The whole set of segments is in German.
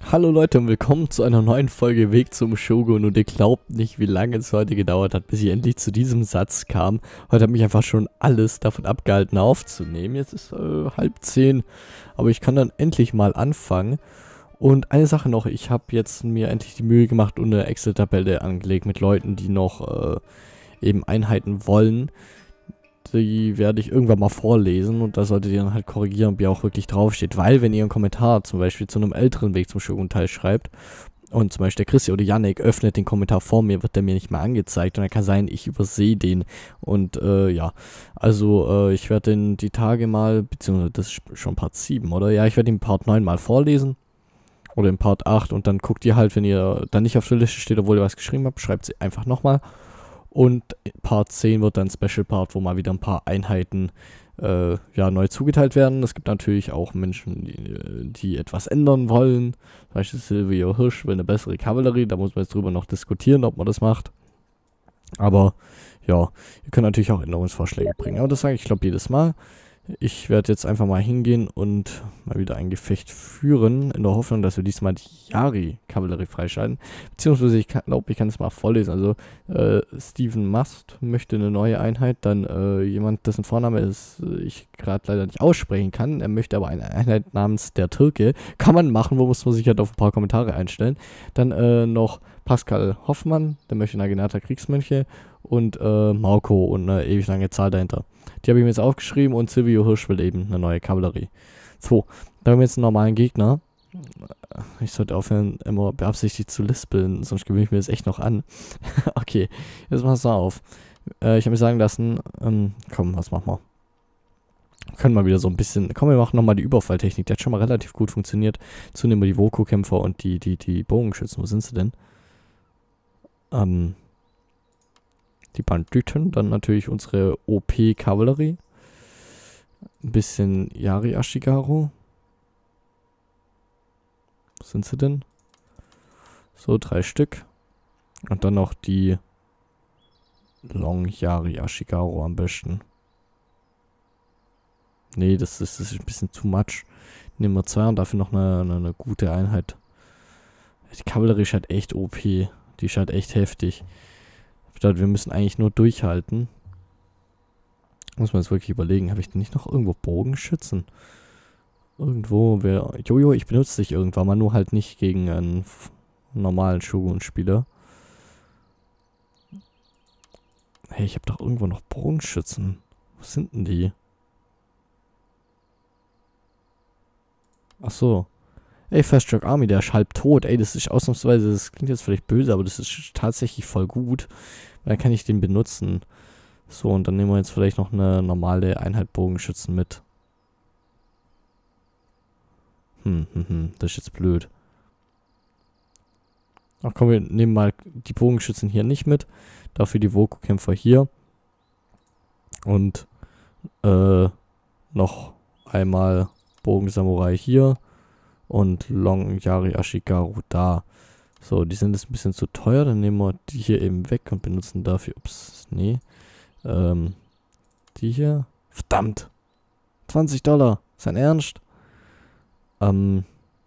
Hallo Leute und willkommen zu einer neuen Folge Weg zum Shogun, und ihr glaubt nicht, wie lange es heute gedauert hat, bis ich endlich zu diesem Satz kam. Heute hat mich einfach schon alles davon abgehalten aufzunehmen. Jetzt ist 9:30, aber ich kann dann endlich mal anfangen. Und eine Sache noch, ich habe jetzt mir endlich die Mühe gemacht und eine Excel-Tabelle angelegt mit Leuten, die noch eben Einheiten wollen. Die werde ich irgendwann mal vorlesen und da solltet ihr dann halt korrigieren, wie auch wirklich draufsteht. Weil, wenn ihr einen Kommentar zum Beispiel zu einem älteren Weg zum Shogun-Teil schreibt und zum Beispiel der Christi oder Yannick öffnet den Kommentar vor mir, wird der mir nicht mehr angezeigt und dann kann sein, ich übersehe den. Und ja, also ich werde den die Tage mal, beziehungsweise das ist schon Part 7, oder? Ja, ich werde den Part 9 mal vorlesen. Oder in Part 8 und dann guckt ihr halt, wenn ihr dann nicht auf der Liste steht, obwohl ihr was geschrieben habt, schreibt sie einfach nochmal. Und Part 10 wird dann Special Part, wo mal wieder ein paar Einheiten ja, neu zugeteilt werden. Es gibt natürlich auch Menschen, die etwas ändern wollen. Zum Beispiel Silvio Hirsch will eine bessere Kavallerie. Da muss man jetzt drüber noch diskutieren, ob man das macht. Aber ja, ihr könnt natürlich auch Änderungsvorschläge bringen. Aber das sage ich, glaube jedes Mal. Ich werde jetzt einfach mal hingehen und mal wieder ein Gefecht führen, in der Hoffnung, dass wir diesmal die Yari-Kavallerie freischalten. Beziehungsweise, ich glaube, ich kann es mal vorlesen. Also, Steven Mast möchte eine neue Einheit. Dann jemand, dessen Vorname ist, ich gerade leider nicht aussprechen kann. Er möchte aber eine Einheit namens der Türke. Kann man machen, wo muss man sich halt auf ein paar Kommentare einstellen. Dann noch Pascal Hoffmann, der möchte Naginata Kriegsmönche. Und Marco und eine ewig lange Zahl dahinter. Die habe ich mir jetzt aufgeschrieben und Silvio Hirsch will eben eine neue Kavallerie. So, da haben wir jetzt einen normalen Gegner. Ich sollte aufhören, immer beabsichtigt zu lispeln, sonst gewöhne ich mir das echt noch an. Okay, jetzt mach's mal auf. Ich habe mir sagen lassen, komm, was machen wir? Können wir wieder so ein bisschen, komm, wir machen nochmal die Überfalltechnik, die hat schon mal relativ gut funktioniert. Zunehmend die Voku-Kämpfer und die Bogenschützen, wo sind sie denn? Die Banditen, dann natürlich unsere OP-Kavallerie. Ein bisschen Yari Ashigaru. Wo sind sie denn? So, 3 Stück. Und dann noch die Long Yari Ashigaru am besten. Nee, das ist ein bisschen too much. Nehmen wir 2 und dafür noch eine gute Einheit. Die Kavallerie ist halt echt OP. Die ist halt echt heftig. Wir müssen eigentlich nur durchhalten. Muss man jetzt wirklich überlegen. Habe ich denn nicht noch irgendwo Bogenschützen? Irgendwo wäre... Jojo, ich benutze dich irgendwann mal, nur halt nicht gegen einen normalen Shogun-Spieler. Hey, ich habe doch irgendwo noch Bogenschützen. Wo sind denn die? Ach so. Ey, Fast Track Army, der ist halb tot. Ey, das ist ausnahmsweise, das klingt jetzt vielleicht böse, aber das ist tatsächlich voll gut. Dann kann ich den benutzen. So, und dann nehmen wir jetzt vielleicht noch eine normale Einheit Bogenschützen mit. Das ist jetzt blöd. Ach komm, wir nehmen mal die Bogenschützen hier nicht mit. Dafür die Voku-Kämpfer hier. Und noch einmal Bogensamurai hier. Und Long Yari Ashigaru da. So, die sind jetzt ein bisschen zu teuer. Dann nehmen wir die hier eben weg und benutzen dafür. Ups, nee. Die hier. Verdammt! $20. Ist dein Ernst? Long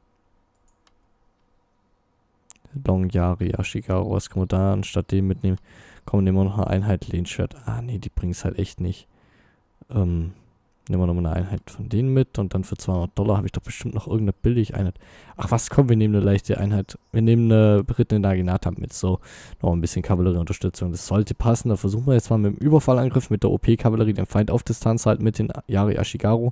Yari Ashigaru. Was kann man da anstatt dem mitnehmen? Komm, nehmen wir noch eine Einheit Lehnschwert. Ah, nee, die bringt es halt echt nicht. Nehmen wir nochmal eine Einheit von denen mit und dann für $200 habe ich doch bestimmt noch irgendeine Billig-Einheit. Ach was, komm, wir nehmen eine leichte Einheit. Wir nehmen eine berittene Naginata mit, so noch ein bisschen Kavallerieunterstützung. Das sollte passen. Da versuchen wir jetzt mal mit dem Überfallangriff, mit der OP-Kavallerie, den Feind auf Distanz halt mit den Yari Ashigaru.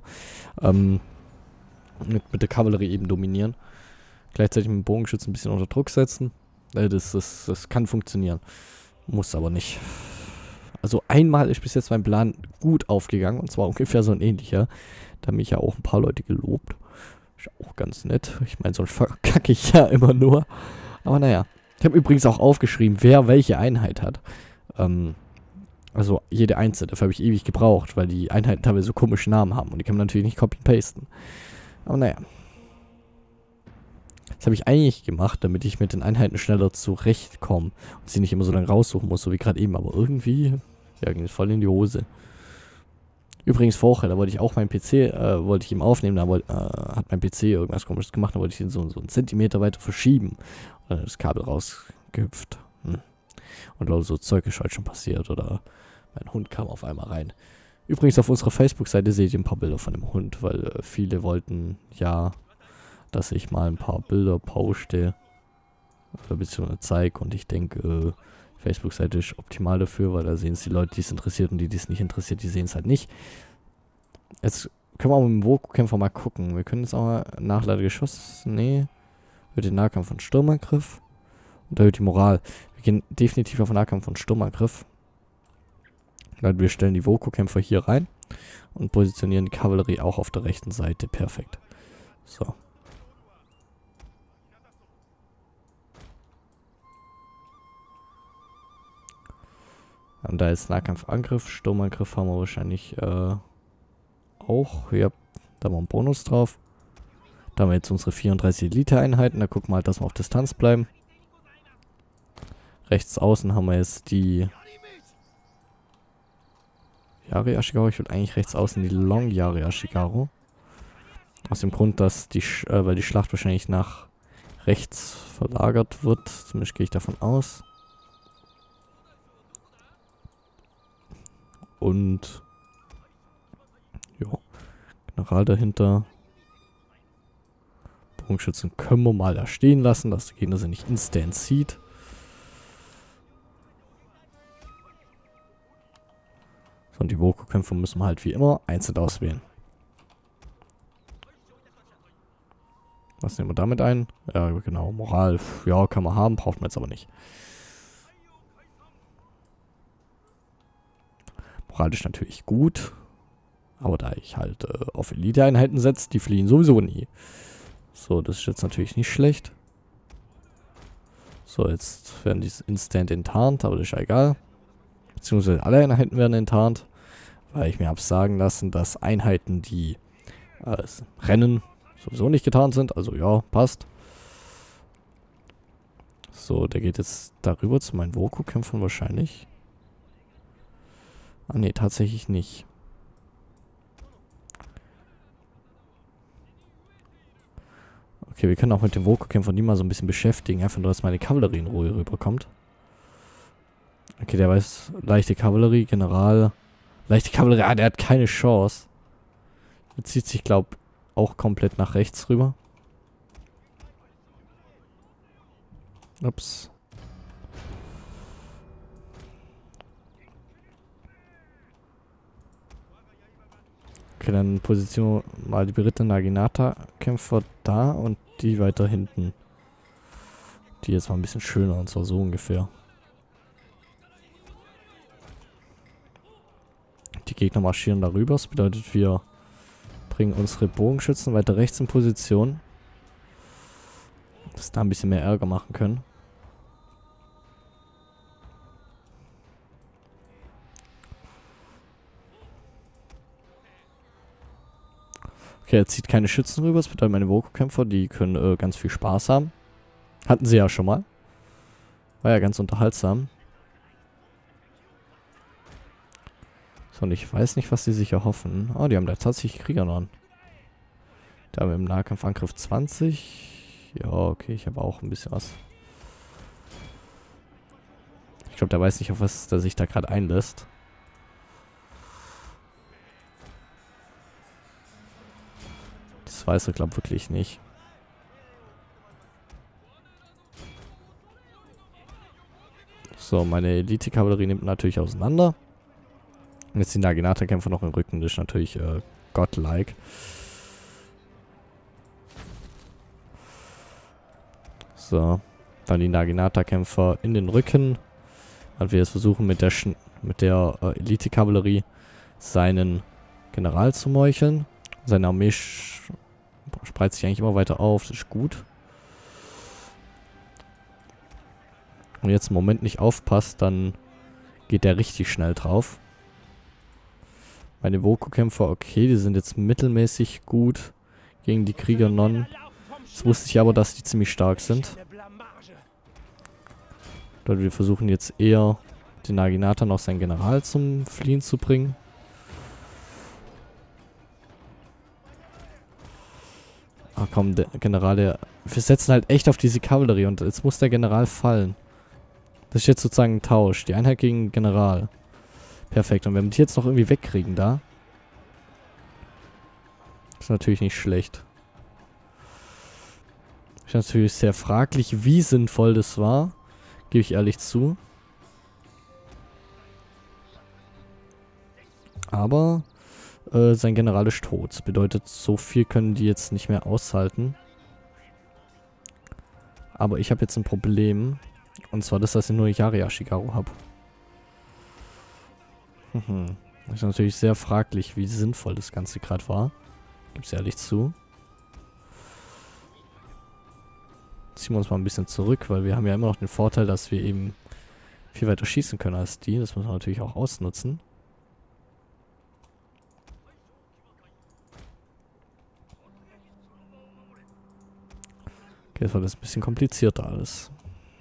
Mit der Kavallerie eben dominieren. Gleichzeitig mit dem Bogenschützen ein bisschen unter Druck setzen. Das kann funktionieren. Muss aber nicht. Also einmal ist bis jetzt mein Plan gut aufgegangen, und zwar ungefähr so ein ähnlicher. Da haben mich ja auch ein paar Leute gelobt. Ist auch ganz nett. Ich meine, sonst verkacke ich ja immer nur. Aber naja. Ich habe übrigens auch aufgeschrieben, wer welche Einheit hat. Also jede einzelne. Dafür habe ich ewig gebraucht, weil die Einheiten teilweise so komische Namen haben. Und die kann man natürlich nicht copy-pasten. Aber naja. Das habe ich eigentlich gemacht, damit ich mit den Einheiten schneller zurechtkomme und sie nicht immer so lange raussuchen muss, so wie gerade eben. Aber irgendwie, ja, ging es voll in die Hose. Übrigens vorher, da wollte ich auch meinen PC, wollte ich ihm aufnehmen, da hat mein PC irgendwas Komisches gemacht, da wollte ich ihn so einen Zentimeter weiter verschieben. Und dann ist das Kabel rausgehüpft. Und lauter so Zeug ist heute schon passiert, oder mein Hund kam auf einmal rein. Übrigens auf unserer Facebook-Seite seht ihr ein paar Bilder von dem Hund, weil viele wollten ja, dass ich mal ein paar Bilder poste, beziehungsweise zeige, und ich denke, Facebook-Seite ist optimal dafür, weil da sehen es die Leute, die es interessiert, und die es nicht interessiert, die sehen es halt nicht. Jetzt können wir auch mit dem Voku-Kämpfer mal gucken. Wir können jetzt auch mal Nachladegeschoss, nee, mit dem Nahkampf und Sturmangriff und erhöht die Moral. Wir gehen definitiv auf Nahkampf und Sturmangriff. Wir stellen die Voku-Kämpfer hier rein und positionieren die Kavallerie auch auf der rechten Seite. Perfekt. So. Und da ist Nahkampf-Angriff, Sturmangriff haben wir wahrscheinlich auch. Ja, da haben wir einen Bonus drauf. Da haben wir jetzt unsere 34 Elite-Einheiten. Da gucken wir halt, dass wir auf Distanz bleiben. Rechts außen haben wir jetzt die Yari Ashigaru. Ich würde eigentlich rechts außen die Long Yari Ashigaru. Aus dem Grund, dass weil die Schlacht wahrscheinlich nach rechts verlagert wird. Zumindest gehe ich davon aus. Und jo, General dahinter. Bogenschützen können wir mal da stehen lassen, dass der Gegner sie nicht instant sieht. So, und die Voku-Kämpfer müssen wir halt wie immer einzeln auswählen. Was nehmen wir damit ein? Ja, genau, Moral, ja, kann man haben, braucht man jetzt aber nicht. Moral ist natürlich gut, aber da ich halt auf Elite-Einheiten setze, die fliehen sowieso nie. So, das ist jetzt natürlich nicht schlecht. So, jetzt werden die instant enttarnt, aber das ist ja egal. Beziehungsweise alle Einheiten werden enttarnt, weil ich mir habe sagen lassen, dass Einheiten, die rennen, sowieso nicht getarnt sind. Also ja, passt. So, der geht jetzt darüber zu meinen Voku-Kämpfern wahrscheinlich. Ah ne, tatsächlich nicht. Okay, wir können auch mit dem Voku-Kämpfer nie mal so ein bisschen beschäftigen, einfach nur, dass meine Kavallerie in Ruhe rüberkommt. Okay, der weiß, leichte Kavallerie, General. Leichte Kavallerie, ah, der hat keine Chance. Der zieht sich, glaube ich, auch komplett nach rechts rüber. Ups. Okay, dann positionieren wir mal die berittenen Naginata-Kämpfer da und die weiter hinten. Die jetzt mal ein bisschen schöner, und zwar so ungefähr. Die Gegner marschieren darüber. Das bedeutet, wir bringen unsere Bogenschützen weiter rechts in Position. Dass wir da ein bisschen mehr Ärger machen können. Okay, er zieht keine Schützen rüber. Das bedeutet, meine Voku-Kämpfer, die können ganz viel Spaß haben. Hatten sie ja schon mal. War ja ganz unterhaltsam. So, und ich weiß nicht, was die sich erhoffen. Oh, die haben da tatsächlich Krieger noch. Da haben wir im Nahkampfangriff 20. Ja, okay, ich habe auch ein bisschen was. Ich glaube, der weiß nicht, auf was der sich da gerade einlässt. Das weiß er, glaube ich, wirklich nicht. So, meine Elite-Kavallerie nimmt natürlich auseinander. Und jetzt die Naginata-Kämpfer noch im Rücken. Das ist natürlich godlike. So, dann die Naginata-Kämpfer in den Rücken. Und wir jetzt versuchen mit der Elite-Kavallerie seinen General zu meucheln. Seine Armee spreizt sich eigentlich immer weiter auf. Das ist gut. Und jetzt im Moment nicht aufpasst, dann geht der richtig schnell drauf. Meine Voku-Kämpfer, okay, die sind jetzt mittelmäßig gut gegen die Krieger Non. Jetzt wusste ich aber, dass die ziemlich stark sind. Dort wir versuchen jetzt eher den Naginata noch seinen General zum Fliehen zu bringen. Ach komm, der General, der... Wir setzen halt echt auf diese Kavallerie und jetzt muss der General fallen. Das ist jetzt sozusagen ein Tausch. Die Einheit gegen den General. Perfekt. Und wenn wir die jetzt noch irgendwie wegkriegen da... Ist natürlich nicht schlecht. Ist natürlich sehr fraglich, wie sinnvoll das war. Gebe ich ehrlich zu. Aber sein General ist tot. Das bedeutet, so viel können die jetzt nicht mehr aushalten. Aber ich habe jetzt ein Problem. Und zwar das, dass ich nur Yari Ashigaru habe. Das ist natürlich sehr fraglich, wie sinnvoll das Ganze gerade war. Gib's ehrlich zu. Ziehen wir uns mal ein bisschen zurück, weil wir haben ja immer noch den Vorteil, dass wir eben viel weiter schießen können als die. Das muss man natürlich auch ausnutzen. Okay, das war das ein bisschen komplizierter alles.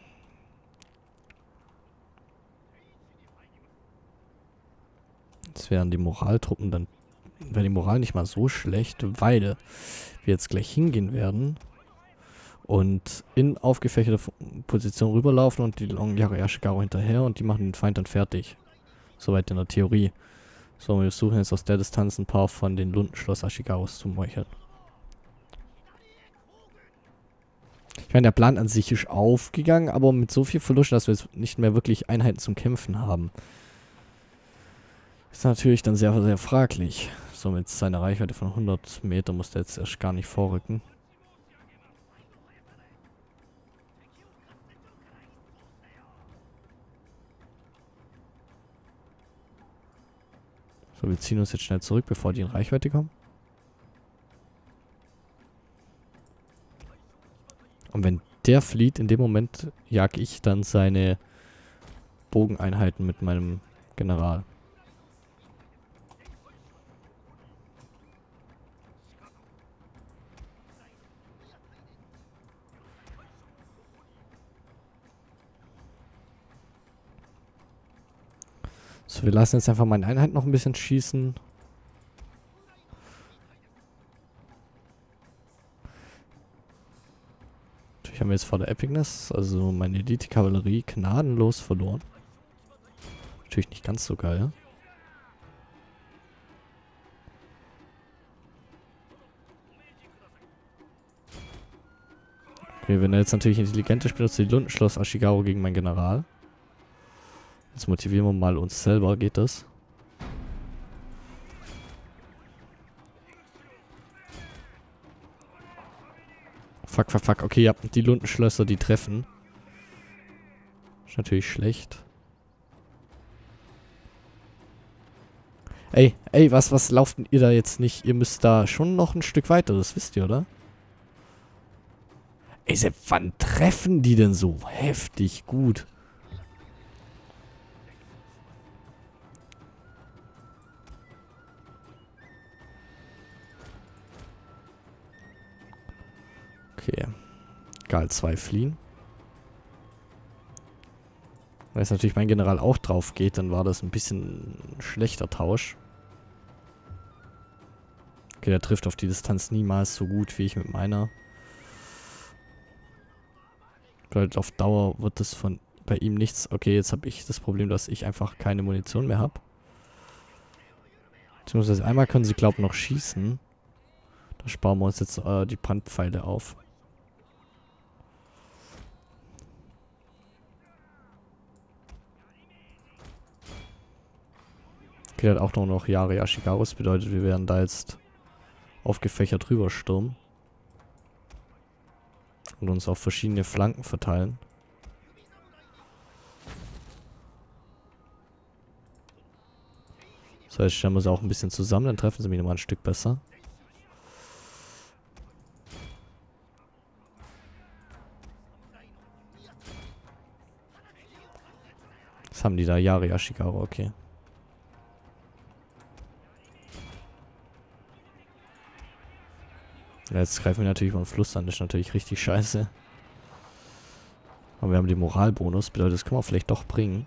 Jetzt wären die Moraltruppen dann... Wäre die Moral nicht mal so schlecht, weil wir jetzt gleich hingehen werden und in aufgefächerte Position rüberlaufen und die Yari Ashigaru hinterher und die machen den Feind dann fertig. Soweit in der Theorie. So, wir versuchen jetzt aus der Distanz ein paar von den Lundenschloss Ashigarus zu meucheln. Ich meine, der Plan an sich ist aufgegangen, aber mit so viel Verlust, dass wir jetzt nicht mehr wirklich Einheiten zum Kämpfen haben. Ist natürlich dann sehr, sehr fraglich. So, mit seiner Reichweite von 100 Meter muss der jetzt erst gar nicht vorrücken. So, wir ziehen uns jetzt schnell zurück, bevor die in Reichweite kommen. Und wenn der flieht, in dem Moment jag ich dann seine Bogeneinheiten mit meinem General. So, wir lassen jetzt einfach meine Einheit noch ein bisschen schießen. Natürlich haben wir jetzt vor der Epicness, also meine Elite-Kavallerie, gnadenlos verloren. Natürlich nicht ganz so geil. Okay, wenn er jetzt natürlich intelligent ist, benutzt die Lundenschloss Ashigaru gegen meinen General. Jetzt motivieren wir mal uns selber, geht das? Fuck, fuck, fuck. Okay, ja, die Lundenschlösser, die treffen. Ist natürlich schlecht. Ey, was lauft denn ihr da jetzt nicht? Ihr müsst da schon noch ein Stück weiter, das wisst ihr, oder? Ey, seit wann treffen die denn so heftig gut? Okay. Gal 2 fliehen. Wenn jetzt natürlich mein General auch drauf geht, dann war das ein bisschen ein schlechter Tausch. Okay, der trifft auf die Distanz niemals so gut wie ich mit meiner. Bedeutet, auf Dauer wird das bei ihm nichts. Okay, jetzt habe ich das Problem, dass ich einfach keine Munition mehr habe. Beziehungsweise einmal können sie, glaube ich, noch schießen. Da sparen wir uns jetzt die Brandpfeile auf. Okay, der hat auch noch Yari Ashigarus. Bedeutet, wir werden da jetzt aufgefächert rüberstürmen. Und uns auf verschiedene Flanken verteilen. Das heißt, stellen wir sie auch ein bisschen zusammen, dann treffen sie mich nochmal ein Stück besser. Was haben die da? Yari Ashigaru, okay. Ja, jetzt greifen wir natürlich über den Fluss an, das ist natürlich richtig scheiße. Aber wir haben den Moralbonus, bedeutet, das können wir vielleicht doch bringen.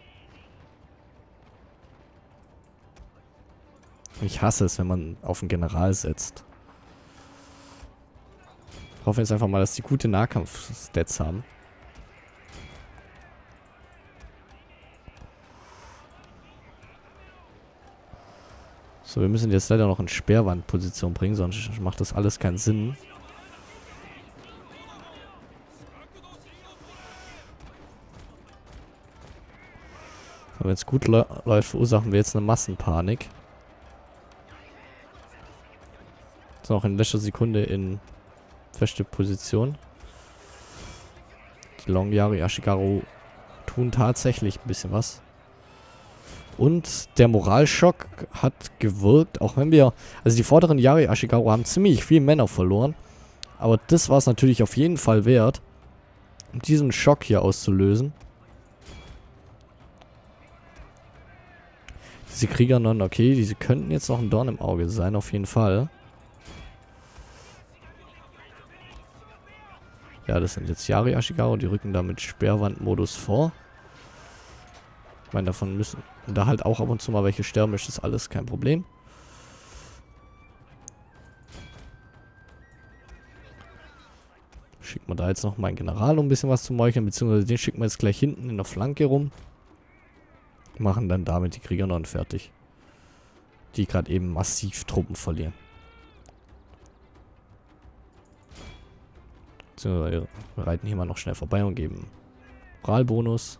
Ich hasse es, wenn man auf einen General setzt. Ich hoffe jetzt einfach mal, dass die gute Nahkampf-Stats haben. So, wir müssen jetzt leider noch in Sperrwandposition bringen, sonst macht das alles keinen Sinn. Aber wenn es gut läuft, verursachen wir jetzt eine Massenpanik. So, noch in letzter Sekunde in feste Position. Die Long Yari Ashigaru tun tatsächlich ein bisschen was. Und der Moralschock hat gewirkt, auch wenn wir... Also die vorderen Yari Ashigaru haben ziemlich viel Männer verloren. Aber das war es natürlich auf jeden Fall wert, um diesen Schock hier auszulösen. Diese Kriegernonnen, okay, diese könnten jetzt noch ein Dorn im Auge sein, auf jeden Fall. Ja, das sind jetzt Yari Ashigaru, die rücken da mit Sperrwandmodus vor. Ich meine, davon müssen da halt auch ab und zu mal welche sterben, ist das alles kein Problem. Schicken wir da jetzt noch meinen General, um ein bisschen was zu meucheln, beziehungsweise den schicken wir jetzt gleich hinten in der Flanke rum. Machen dann damit die Kriegernonnen fertig. Die gerade eben massiv Truppen verlieren. Beziehungsweise wir reiten hier mal noch schnell vorbei und geben Moralbonus.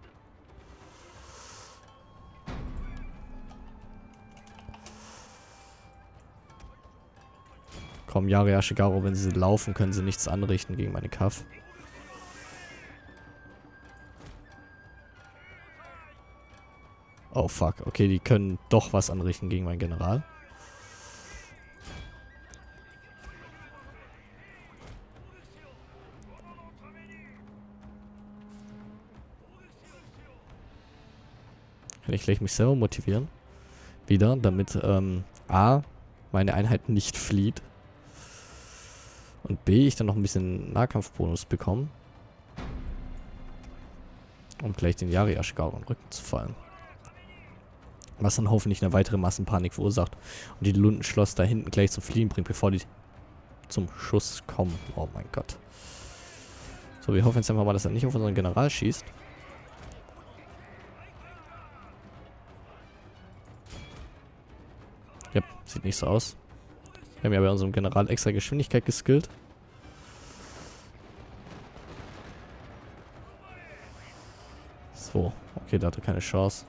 Komm, Yari Ashigaru, wenn sie laufen, können sie nichts anrichten gegen meine Kaff. Oh fuck, okay, die können doch was anrichten gegen meinen General. Kann ich gleich mich selber motivieren. Wieder, damit A, meine Einheit nicht flieht. Und B, ich dann noch ein bisschen Nahkampfbonus bekomme. Um gleich den Yari Ashigaru in den Rücken zu fallen. Was dann hoffentlich eine weitere Massenpanik verursacht. Und die Lundenschloss da hinten gleich zum Fliehen bringt, bevor die zum Schuss kommen. Oh mein Gott. So, wir hoffen jetzt einfach mal, dass er nicht auf unseren General schießt. Ja, sieht nicht so aus. Wir haben ja bei unserem General extra Geschwindigkeit geskillt. So, okay, da hat er keine Chance.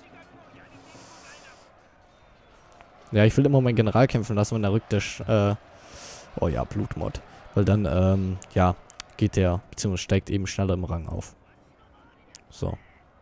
Ja, ich will immer meinen General kämpfen lassen, wenn er rückt der... oh ja, Blutmod. Weil dann, ja, geht der, beziehungsweise steigt eben schneller im Rang auf. So.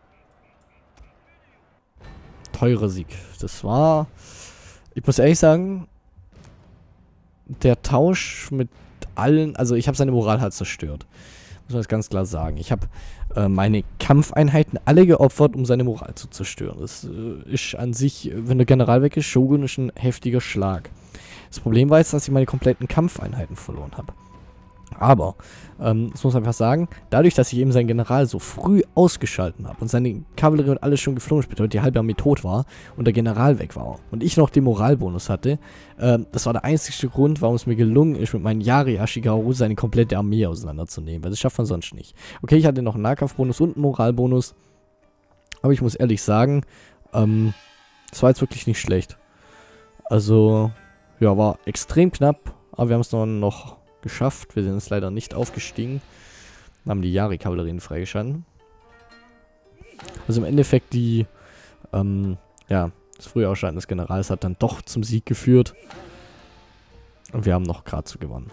Teurer Sieg. Das war... Ich muss ehrlich sagen, der Tausch mit allen... Also ich habe seine Moral halt zerstört. Muss man das ganz klar sagen. Ich habe meine Kampfeinheiten alle geopfert, um seine Moral zu zerstören. Das ist an sich, wenn der General weg ist, Shogun ist ein heftiger Schlag. Das Problem war jetzt, dass ich meine kompletten Kampfeinheiten verloren habe. Aber, das muss man einfach sagen, dadurch, dass ich eben seinen General so früh ausgeschalten habe und seine Kavallerie und alles schon geflogen ist, bedeutet die halbe Armee tot war und der General weg war und ich noch den Moralbonus hatte, das war der einzige Grund, warum es mir gelungen ist, mit meinen Yari Ashigaru seine komplette Armee auseinanderzunehmen, weil das schafft man sonst nicht. Okay, ich hatte noch einen Nahkampfbonus und einen Moralbonus, aber ich muss ehrlich sagen, das war jetzt wirklich nicht schlecht. Also, ja, war extrem knapp, aber wir haben es dann noch geschafft. Wir sind jetzt leider nicht aufgestiegen. Haben die Yari-Kavallerien freigeschalten. Also im Endeffekt die, ja, das frühe Ausschalten des Generals hat dann doch zum Sieg geführt. Und wir haben noch gerade so gewonnen.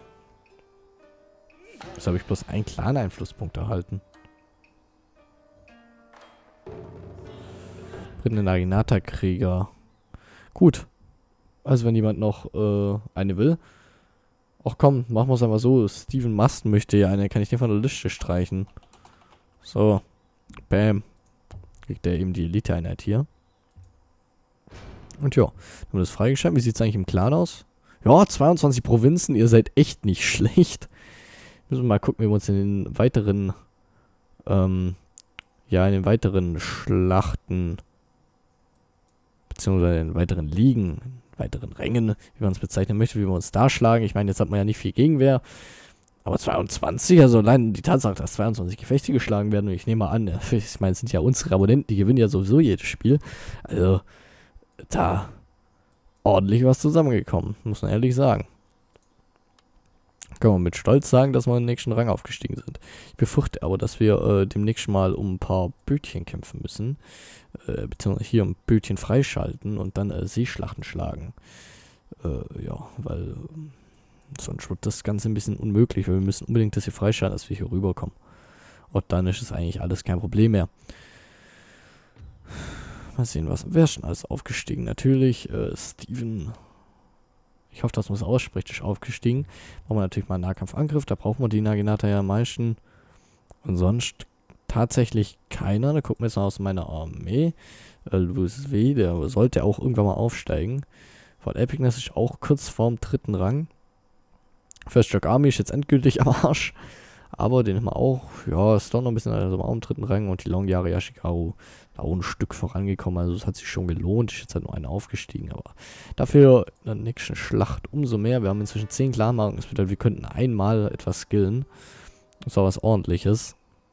Jetzt habe ich bloß einen kleinen Einflusspunkt erhalten. Briten Naginata-Krieger. Gut. Also wenn jemand noch eine will. Ach komm, machen wir es einfach so. Steven Masten möchte ja eine. Kann ich den von der Liste streichen? So. Bam. Kriegt der eben die Elite-Einheit hier. Und ja, haben wir das freigeschaltet. Wie sieht es eigentlich im Clan aus? Ja, 22 Provinzen. Ihr seid echt nicht schlecht. Müssen wir mal gucken, wie wir uns in den weiteren, ja, in den weiteren Schlachten, beziehungsweise in den weiteren Ligen, weiteren Rängen, wie man es bezeichnen möchte, wie wir uns da schlagen. Ich meine, jetzt hat man ja nicht viel Gegenwehr. Aber 22, also allein die Tatsache, dass 22 Gefechte geschlagen werden, und ich nehme mal an, ich meine, es sind ja unsere Abonnenten, die gewinnen ja sowieso jedes Spiel. Also, da ordentlich was zusammengekommen, muss man ehrlich sagen. Kann man mit Stolz sagen, dass wir in den nächsten Rang aufgestiegen sind. Ich befürchte aber, dass wir demnächst mal um ein paar Bötchen kämpfen müssen. Beziehungsweise hier um Bötchen freischalten und dann Seeschlachten schlagen. Ja, weil sonst wird das Ganze ein bisschen unmöglich, weil wir müssen unbedingt das hier freischalten, dass wir hier rüberkommen. Und dann ist es eigentlich alles kein Problem mehr. Mal sehen, wer ist schon alles aufgestiegen? Natürlich, Steven. Ich hoffe, dass man es ausspricht, ist aufgestiegen. Brauchen wir natürlich mal einen Nahkampfangriff, da brauchen wir die Naginata ja am meisten. Und sonst tatsächlich keiner. Da gucken wir jetzt mal aus meiner Armee. Louis W., der sollte auch irgendwann mal aufsteigen. Von Epicness ist auch kurz vorm 3. Rang. First Shock Army ist jetzt endgültig am Arsch. Aber den haben wir auch, ja, ist doch noch ein bisschen, also auch im 3. Rang. Und die Longyari Yashikaru da auch ein Stück vorangekommen. Also es hat sich schon gelohnt. Ist jetzt halt nur einer aufgestiegen. Aber dafür in der nächsten Schlacht umso mehr. Wir haben inzwischen 10 Clanmarken. Das bedeutet, wir könnten einmal etwas skillen. Das war was Ordentliches.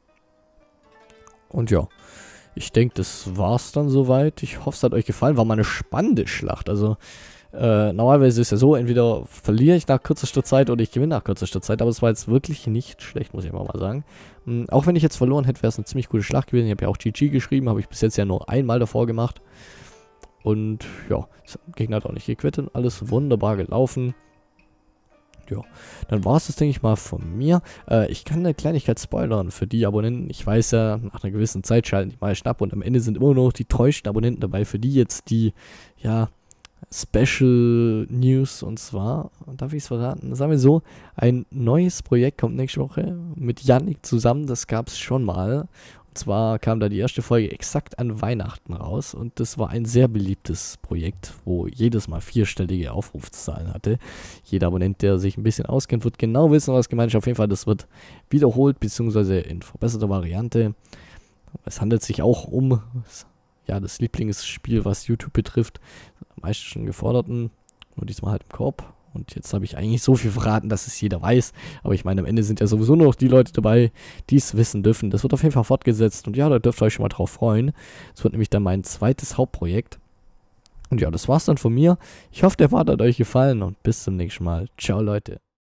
Und ja, ich denke, das war's dann soweit. Ich hoffe, es hat euch gefallen. War mal eine spannende Schlacht. Also, normalerweise ist es ja so, entweder verliere ich nach kürzester Zeit oder ich gewinne nach kürzester Zeit. Aber es war jetzt wirklich nicht schlecht, muss ich einfach mal sagen. Auch wenn ich jetzt verloren hätte, wäre es eine ziemlich gute Schlacht gewesen. Ich habe ja auch GG geschrieben, habe ich bis jetzt ja nur einmal davor gemacht. Und ja, der Gegner hat auch nicht gequittet. Alles wunderbar gelaufen. Ja, dann war es das, denke ich mal, von mir. Ich kann eine Kleinigkeit spoilern für die Abonnenten. Ich weiß ja, nach einer gewissen Zeit schalten die meisten ab und am Ende sind immer noch die treuesten Abonnenten dabei. Für die jetzt die, ja, Special News, und zwar, darf ich es verraten, sagen wir so, ein neues Projekt kommt nächste Woche mit Yannick zusammen. Das gab es schon mal. Und zwar kam da die erste Folge exakt an Weihnachten raus und das war ein sehr beliebtes Projekt, wo jedes Mal 4-stellige Aufrufszahlen hatte. Jeder Abonnent, der sich ein bisschen auskennt, wird genau wissen, was gemeint ist. Auf jeden Fall, das wird wiederholt, beziehungsweise in verbesserter Variante. Es handelt sich auch um, ja, das Lieblingsspiel, was YouTube betrifft. Am meisten schon geforderten, nur diesmal halt im Korb. Und jetzt habe ich eigentlich so viel verraten, dass es jeder weiß. Aber ich meine, am Ende sind ja sowieso nur noch die Leute dabei, die es wissen dürfen. Das wird auf jeden Fall fortgesetzt. Und ja, da dürft ihr euch schon mal drauf freuen. Es wird nämlich dann mein zweites Hauptprojekt. Und ja, das war's dann von mir. Ich hoffe, der Part hat euch gefallen und bis zum nächsten Mal. Ciao, Leute.